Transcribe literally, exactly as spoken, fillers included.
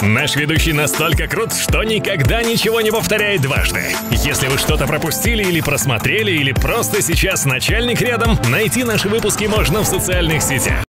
Наш ведущий настолько крут, что никогда ничего не повторяет дважды. Если вы что-то пропустили или просмотрели, или просто сейчас начальник рядом, найти наши выпуски можно в социальных сетях.